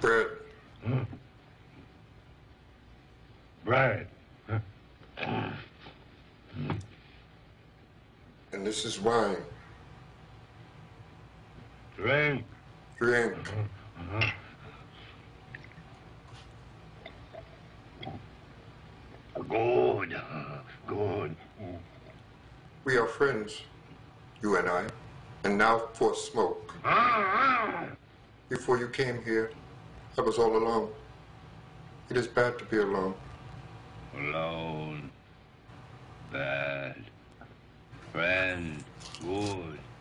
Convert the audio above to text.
Bread. Bread. And this is wine. Drink. Drink. Good. Good. We are friends, you and I. And now for a smoke. Before you came here, I was all alone. It is bad to be alone. Alone. Bad. Friend. Good.